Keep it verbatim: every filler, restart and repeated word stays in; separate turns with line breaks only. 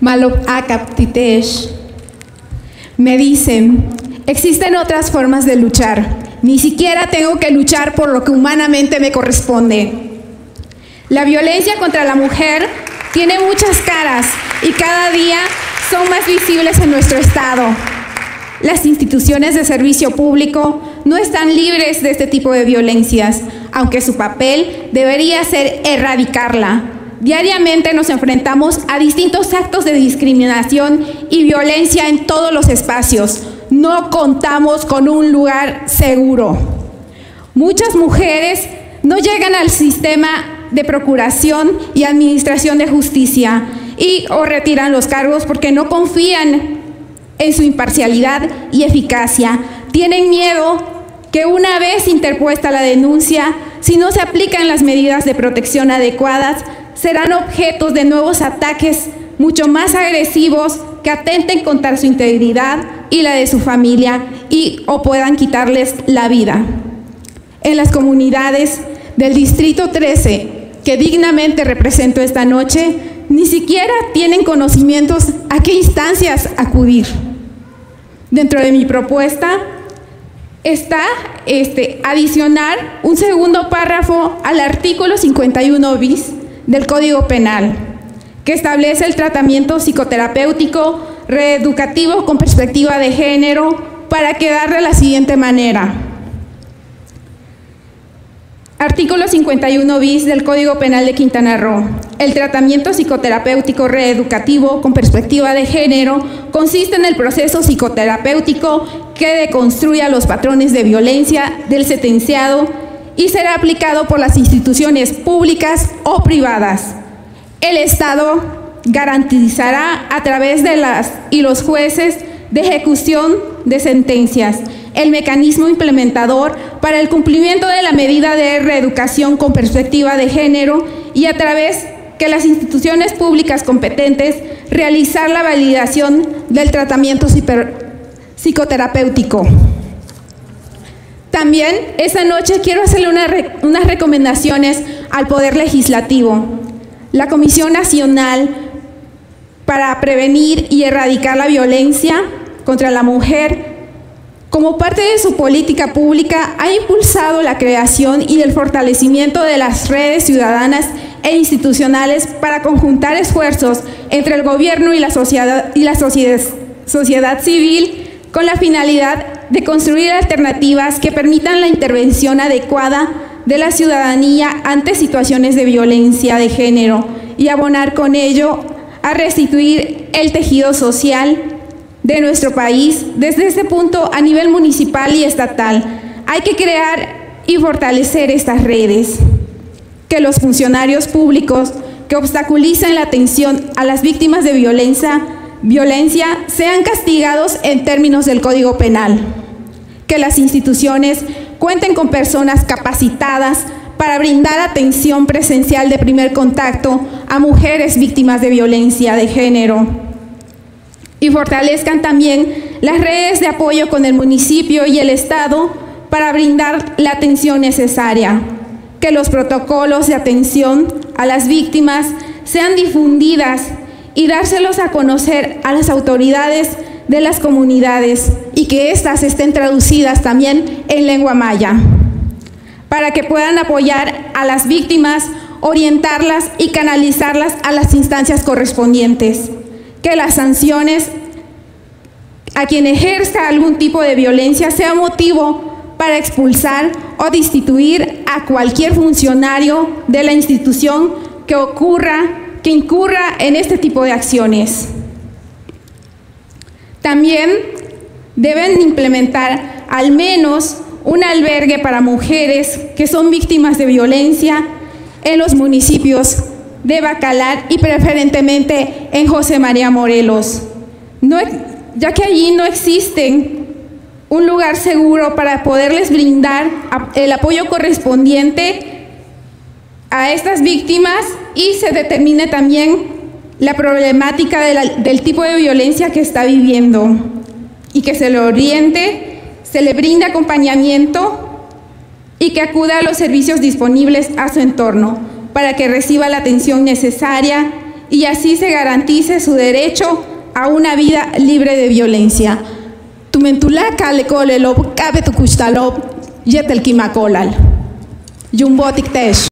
Malopakaptitesh. Me dicen, existen otras formas de luchar. Ni siquiera tengo que luchar por lo que humanamente me corresponde. La violencia contra la mujer tiene muchas caras y cada día son más visibles en nuestro estado. Las instituciones de servicio público no están libres de este tipo de violencias, aunque su papel debería ser erradicarla. Diariamente nos enfrentamos a distintos actos de discriminación y violencia en todos los espacios. No contamos con un lugar seguro. Muchas mujeres no llegan al sistema de procuración y administración de justicia y o retiran los cargos porque no confían en su imparcialidad y eficacia. Tienen miedo que una vez interpuesta la denuncia, si no se aplican las medidas de protección adecuadas, serán objetos de nuevos ataques mucho más agresivos que atenten contra su integridad y la de su familia y o puedan quitarles la vida. En las comunidades del Distrito trece, que dignamente represento esta noche, ni siquiera tienen conocimientos a qué instancias acudir. Dentro de mi propuesta está este, adicionar un segundo párrafo al artículo cincuenta y uno bis del Código Penal, que establece el tratamiento psicoterapéutico reeducativo con perspectiva de género para quedar de la siguiente manera. Artículo cincuenta y uno bis del Código Penal de Quintana Roo. El tratamiento psicoterapéutico reeducativo con perspectiva de género consiste en el proceso psicoterapéutico que deconstruya los patrones de violencia del sentenciado y será aplicado por las instituciones públicas o privadas. El Estado garantizará a través de las y los jueces de ejecución de sentencias el mecanismo implementador para el cumplimiento de la medida de reeducación con perspectiva de género y a través que las instituciones públicas competentes realizar la validación del tratamiento psicoterapéutico. También esta noche quiero hacerle una re, unas recomendaciones al Poder Legislativo. La Comisión Nacional para Prevenir y Erradicar la Violencia contra la Mujer, como parte de su política pública, ha impulsado la creación y el fortalecimiento de las redes ciudadanas e institucionales para conjuntar esfuerzos entre el gobierno y la sociedad, y la sociedad, sociedad civil con la finalidad de construir alternativas que permitan la intervención adecuada de la ciudadanía ante situaciones de violencia de género y abonar con ello a restituir el tejido social de nuestro país desde ese punto a nivel municipal y estatal. Hay que crear y fortalecer estas redes, que los funcionarios públicos que obstaculicen la atención a las víctimas de violencia, violencia sean castigados en términos del Código Penal, que las instituciones cuenten con personas capacitadas para brindar atención presencial de primer contacto a mujeres víctimas de violencia de género, y fortalezcan también las redes de apoyo con el municipio y el Estado para brindar la atención necesaria, que los protocolos de atención a las víctimas sean difundidas y dárselos a conocer a las autoridades de las comunidades y que éstas estén traducidas también en lengua maya, para que puedan apoyar a las víctimas, orientarlas y canalizarlas a las instancias correspondientes. Que las sanciones a quien ejerza algún tipo de violencia sea motivo para expulsar o destituir a cualquier funcionario de la institución que ocurra, que incurra en este tipo de acciones. También deben implementar al menos un albergue para mujeres que son víctimas de violencia en los municipios de Bacalar y preferentemente en José María Morelos, no, ya que allí no existe un lugar seguro para poderles brindar el apoyo correspondiente a estas víctimas y se determine también la problemática de la, del tipo de violencia que está viviendo y que se le oriente, se le brinde acompañamiento y que acuda a los servicios disponibles a su entorno, para que reciba la atención necesaria y así se garantice su derecho a una vida libre de violencia. Tumentula kalekolelo kabe tu kustalop yetel kimakolal. Yumbotik tesh.